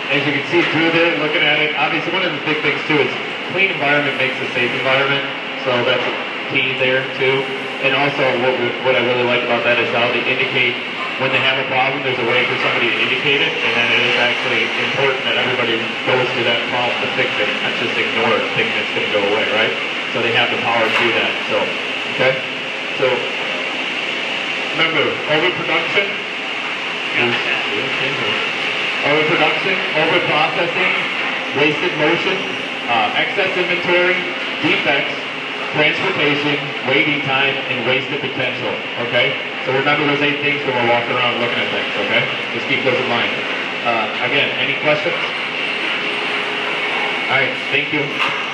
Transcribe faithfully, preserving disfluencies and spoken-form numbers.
as you can see through there, looking at it, obviously one of the big things too is clean environment makes a safe environment. So that's key there too. And also what, we, what I really like about that is how they indicate when they have a problem, there's a way for somebody to indicate it, and then it is actually important that everybody goes to that problem to fix it, not just ignore it thinking it's going to go away, right? So they have the power to do that. So, okay? So, remember, overproduction is overproduction, overprocessing, wasted motion, uh, excess inventory, defects, transportation, waiting time, and wasted potential, okay? So remember those eight things when we're walking around looking at things, okay? Just keep those in mind. Uh, again, any questions? All right, thank you.